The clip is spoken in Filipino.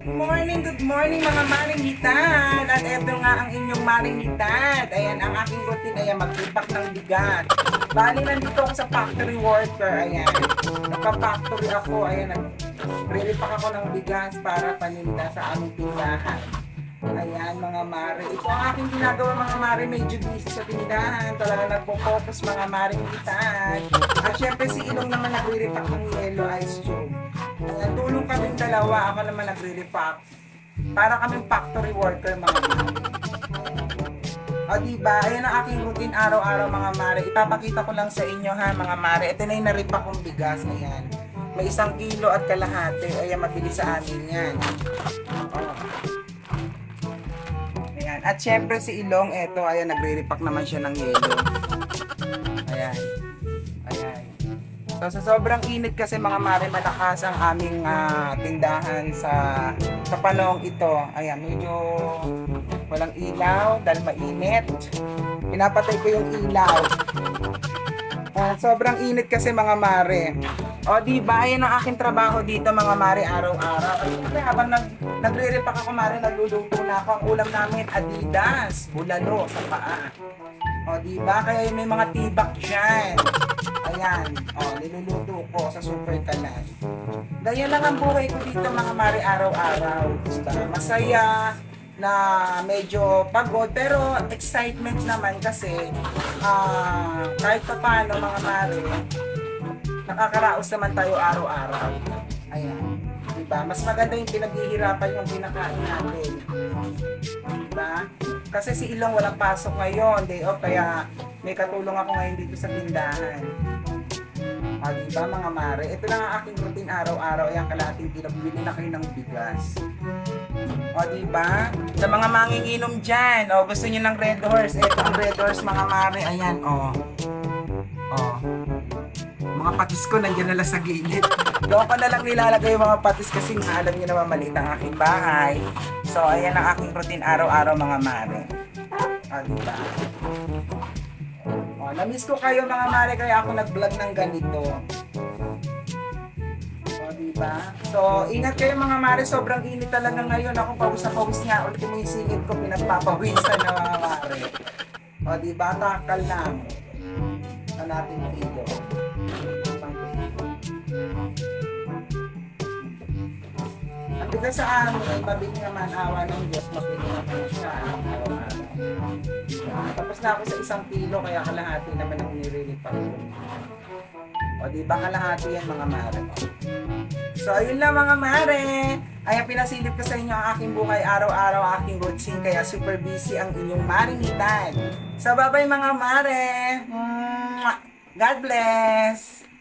Good morning mga maringhitad. At eto nga ang inyong maringhitad. Ayan, ang aking routine, ayan, magpipak ng bigat. Bali, nandito ako sa factory worker, ayan. Nagpa-factory ako, ayan, nag-relipak ako ng bigas para paninda sa aming tindahan. Ayan mga mare. Ito ang aking ginagawa mga mare. Medyo busy sa tindahan. Talaga nagpo-focus mga maringhitad. At syempre si Ilong naman nagre-repack ng yellow ice cube. Ayan, tulong kaming dalawa. Ako naman nagre-repack. Para kaming factory worker mga mare. O diba? Ayan ang aking routine araw-araw mga mare. Ipapakita ko lang sa inyo ha mga mare. Ito na yung na-repack kong bigas. Ayan. May 1 kilo at kalahati. Ayan, mabilis sa amin yan. Ayan. At syempre si Ilong, eto, ayan, nagre-repack naman siya ng yelo. Ayan. Ayan. So, sa sobrang init kasi mga mare, malakas ang aming tindahan sa panahong ito. Ayan, medyo walang ilaw dahil mainit. Pinapatay ko yung ilaw. Sobrang init kasi mga mare. O diba, ayan ang aking trabaho dito mga mare araw-araw. Ay, habang nagre-repack ako mare, nagluluto na ako. Ang ulam namin, Adidas, bulalo sa paa. O diba, kaya may mga tibak dyan. Ayan, o, niluluto ko sa super kalan. Ganyan lang ang buhay ko dito mga mare araw-araw. Masaya na medyo pagod pero excitement naman kasi kahit pa paano mga mare, nakakaraos naman tayo araw-araw. Ayan. Diba? Mas maganda yung pinaghihirapan yung pinakain natin. Diba? Kasi si Ilong walang pasok ngayon. Day off. Kaya may katulong ako ngayon dito sa tindahan. Diba mga mare? Ito lang ang aking routine araw-araw. Ayan, kalahating kilo. Bili na kayo ng bigas. O diba? Sa mga manginginom dyan. O gusto nyo ng Red Horse. Ito ang Red Horse mga mare. Ayan. O. Mga patis ko nandiyan na lang sa gilid. Doon ko na lang nilalagay yung mga patis kasi nga alam niyo naman maliit ang aking bahay. So ayan ang aking routine araw-araw mga mare. Diba? Na-miss ko kayo mga mare kaya ako nag-vlog ng ganito. Diba? So ingat kayo mga mare, sobrang init talaga ngayon. Ako pawis na pawis nga. Ultimo yung singit ko pinagpapawisan na mga mare. Diba? Takal lang. Natin kilo. Ang bigas sa amin, mabili naman awa ng Diyos, mabili naman siya araw-araw. Tapos na ako sa 1 kilo, kaya kalahati naman ang nirilipat ko. O diba kalahati yan mga mare. So ayun lang mga mare. Ayan, pinasilip ko sa inyo ang aking buhay araw-araw, aking routine, kaya super busy ang inyong maringhitad. So bye-bye mga mare. God bless!